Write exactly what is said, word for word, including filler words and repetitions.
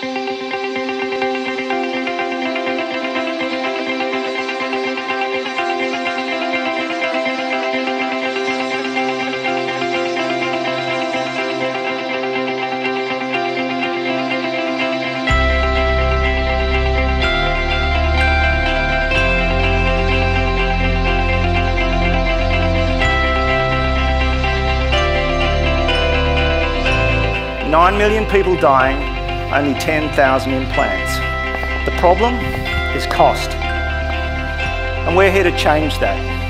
nine million people dying, only ten thousand implants. The problem is cost, and we're here to change that.